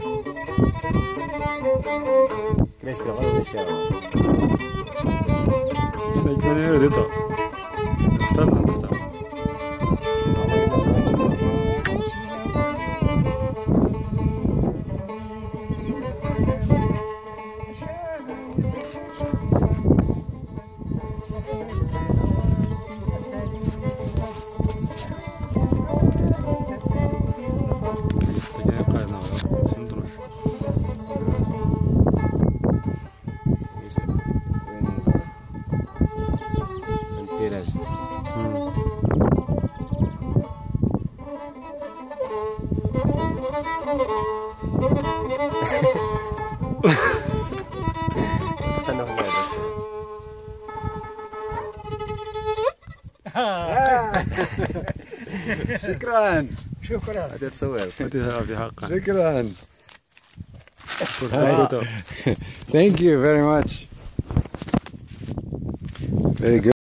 Cresce, agora desce a água. Sai que maneiro, dentro. Está não, está. شكرا شكرا هذا تصور هذه في حقها. شكرا. Thank you very much. Very good.